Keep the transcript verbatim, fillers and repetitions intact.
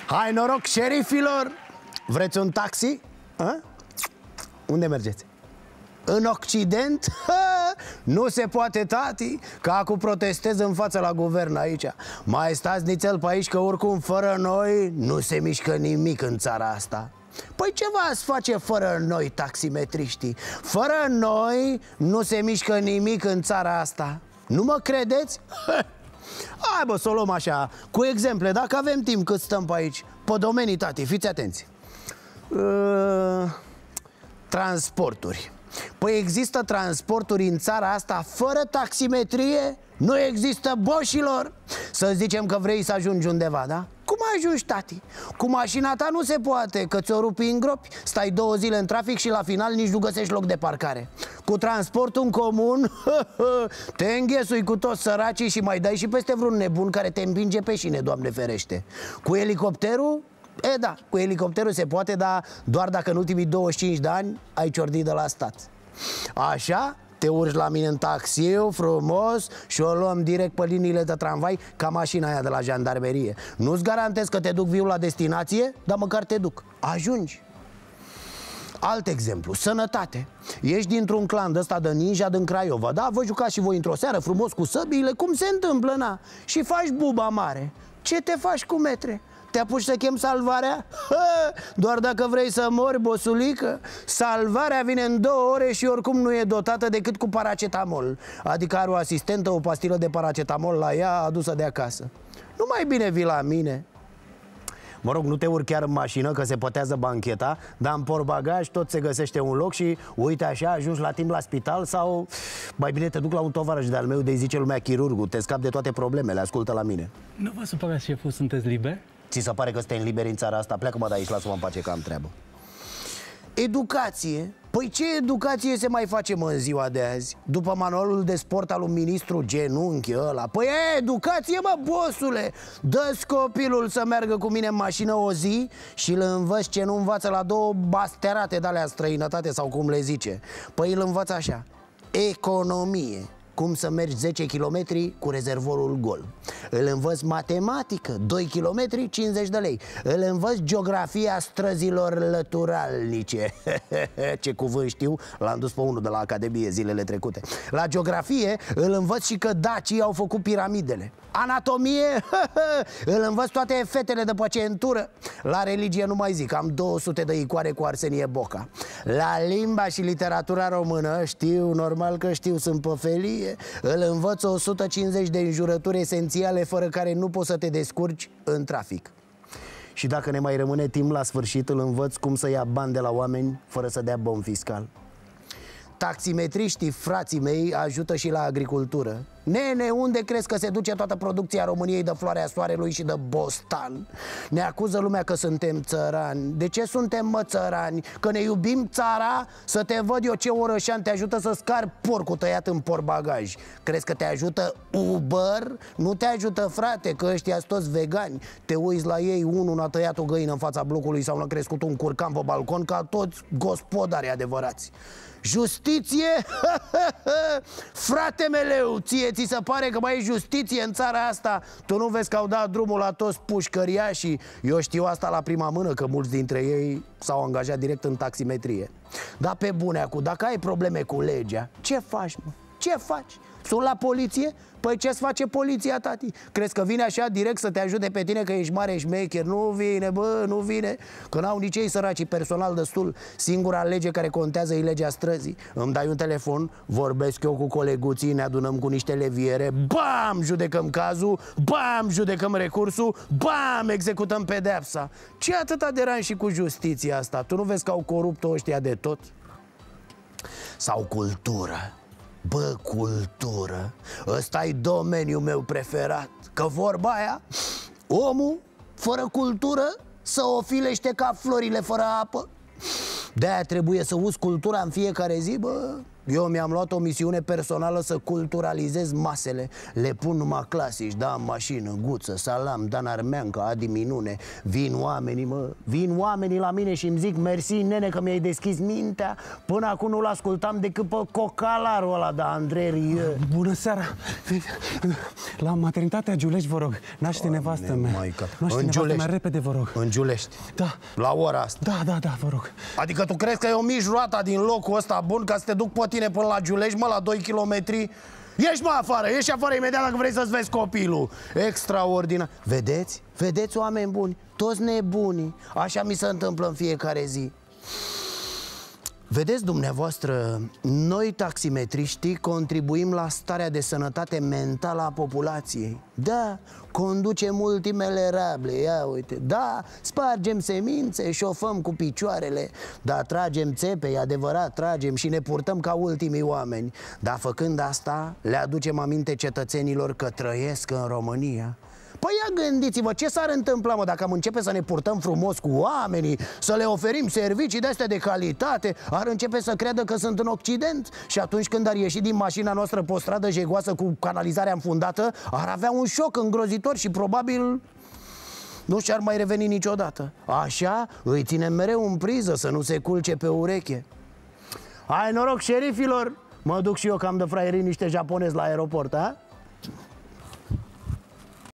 Hai noroc, șerifilor! Vreți un taxi? A? Unde mergeți? În Occident? Ha! Nu se poate, tati, că acum protestez în față la guvern aici. Mai stați nițel pe aici, că oricum fără noi nu se mișcă nimic în țara asta. Păi ce v-ați face fără noi, taximetriștii? Fără noi nu se mișcă nimic în țara asta. Nu mă credeți? Hai bă, să o luăm așa, cu exemple, dacă avem timp cât stăm pe aici. Pe domenii, tati, fiți atenți. uh, Transporturi. Păi există transporturi în țara asta fără taximetrie? Nu există, boșilor. Să zicem că vrei să ajungi undeva, da? Cum ajungi, tati? Cu mașina ta nu se poate, că ți-o rupi în gropi. Stai două zile în trafic și la final nici nu găsești loc de parcare. Cu transportul în comun te înghesui cu toți săracii și mai dai și peste vreun nebun care te împinge pe șine, Doamne ferește. Cu elicopterul? E da, cu elicopterul se poate, dar doar dacă în ultimii douăzeci și cinci de ani ai ciordit de la stat. Așa, te urci la mine în taxiu, frumos, și o luăm direct pe liniile de tramvai, ca mașina aia de la jandarmerie. Nu-ți garantez că te duc viu la destinație, dar măcar te duc. Ajungi. Alt exemplu, sănătate. Ești dintr-un clan de ăsta de ninja din Craiova, da? Vă jucați și voi într-o seară frumos cu săbiile, cum se întâmplă, na? Și faci buba mare. Ce te faci cu metre? Te apuci să chem salvarea? Ha! Doar dacă vrei să mori, bosulică. Salvarea vine în două ore și oricum nu e dotată decât cu paracetamol. Adică are o asistentă, o pastilă de paracetamol la ea adusă de acasă. Nu mai bine vii la mine. Mă rog, nu te urci chiar în mașină, că se pătează bancheta, dar în portbagaj tot se găsește un loc și uite așa, ajungi la timp la spital. Sau mai bine te duc la un tovarăș de-al meu, de-i zice lumea chirurgul. Te scapi de toate problemele, ascultă la mine. Nu vă supărați, șeful, sunteți liber? Ți se pare că suntem liberi în țara asta? Pleacă-mă de aici, lasă-mă în pace că am treabă. Educație. Păi ce educație se mai face, mă, în ziua de azi? După manualul de sport al lui ministru genunchi ăla. Păi e educație, mă, bosule. Dă-ți copilul să meargă cu mine în mașină o zi și îl învăț ce nu învață la două basterate de-alea în străinătate, sau cum le zice. Păi îl învăț așa: economie, cum să mergi zece kilometri cu rezervorul gol. Îl învăț matematică, doi kilometri, cincizeci de lei. Îl învăț geografia străzilor lăturalnice. Ce cuvânt știu, l-am dus pe unul de la Academie zilele trecute. La geografie îl învăț și că dacii au făcut piramidele. Anatomie, îl învăț toate fetele de pe centură. La religie nu mai zic, am două sute de icoane cu Arsenie Boca. La limba și literatura română, știu, normal că știu, sunt pe felie. Îl învăț o sută cincizeci de înjurături esențiale fără care nu poți să te descurci în trafic. Și dacă ne mai rămâne timp la sfârșit, îl învăț cum să ia bani de la oameni fără să dea bon fiscal. Taximetriștii, frații mei, ajută și la agricultură. Nene, unde crezi că se duce toată producția României de floarea soarelui și de bostan? Ne acuză lumea că suntem țărani. De ce suntem, mă, țărani? Că ne iubim țara? Să te văd eu ce orășan te ajută să scar porcul tăiat în portbagaj. Crezi că te ajută Uber? Nu te ajută, frate, că ăștia sunt toți vegani. Te uiți la ei, unul n-a tăiat o găină în fața blocului sau n-a crescut un curcan pe balcon, ca toți gospodari adevărați. Justiție? Frate meleu, ție ți se pare că mai e justiție în țara asta? Tu nu vezi că au dat drumul la toți pușcăriașii? Eu știu asta la prima mână, că mulți dintre ei s-au angajat direct în taximetrie. Dar pe bune acu, dacă ai probleme cu legea, ce faci, mă? Ce faci? Sun la poliție? Păi ce-ți face poliția, tati? Crezi că vine așa direct să te ajute pe tine că ești mare șmecher? Nu vine, bă, nu vine. Că n-au nici ei săracii personal destul. Singura lege care contează e legea străzii. Îmi dai un telefon, vorbesc eu cu coleguții, ne adunăm cu niște leviere, bam, judecăm cazul, bam, judecăm recursul, bam, executăm pedeapsa. Ce atâta deranj și cu justiția asta? Tu nu vezi că au corupt-o ăștia de tot? Sau cultură. Bă, cultură, ăsta-i domeniul meu preferat. Că vorba aia, omul fără cultură să o filește ca florile fără apă. De-aia trebuie să uzi cultura în fiecare zi, bă. Eu mi-am luat o misiune personală să culturalizez masele. Le pun numai clasici, da, în mașină, Guță, Salam, Dan Armeanca, Adi Minune. Vin oamenii, mă, vin oamenii la mine și îmi zic: mersi, nene, că mi-ai deschis mintea. Până acum nu-l ascultam decât pe cocalarul ăla de Andrei Rieu. Bună seara! La maternitatea Giulești, vă rog, naște nevastă mea. Naște nevastă mea, repede, vă rog. În Giulești? Da. La ora asta? Da, da, da, vă rog. Adică tu crezi că eu mici roata din locul ăsta bun ca să te duc pe tine până la Giulești, mă, la doi kilometri? Ieși, mă, afară, ieși afară imediat dacă vrei să-ți vezi copilul. Extraordinar. Vedeți? Vedeți, oameni buni? Toți nebuni. Așa mi se întâmplă în fiecare zi. Vedeți dumneavoastră, noi taximetriștii contribuim la starea de sănătate mentală a populației. Da, conducem ultimele rable, ia uite. Da, spargem semințe, șofăm cu picioarele. Da, tragem țepe, e adevărat, tragem și ne purtăm ca ultimii oameni. Dar făcând asta, le aducem aminte cetățenilor că trăiesc în România. Păi ia gândiți-vă, ce s-ar întâmpla, mă, dacă am începe să ne purtăm frumos cu oamenii, să le oferim servicii de-astea de calitate? Ar începe să creadă că sunt în Occident. Și atunci când ar ieși din mașina noastră pe o stradă jegoasă cu canalizarea înfundată, ar avea un șoc îngrozitor și probabil nu și-ar mai reveni niciodată. Așa îi ținem mereu în priză să nu se culce pe ureche. Hai noroc, șerifilor! Mă duc și eu că am de fraierii niște japonezi la aeroport, a?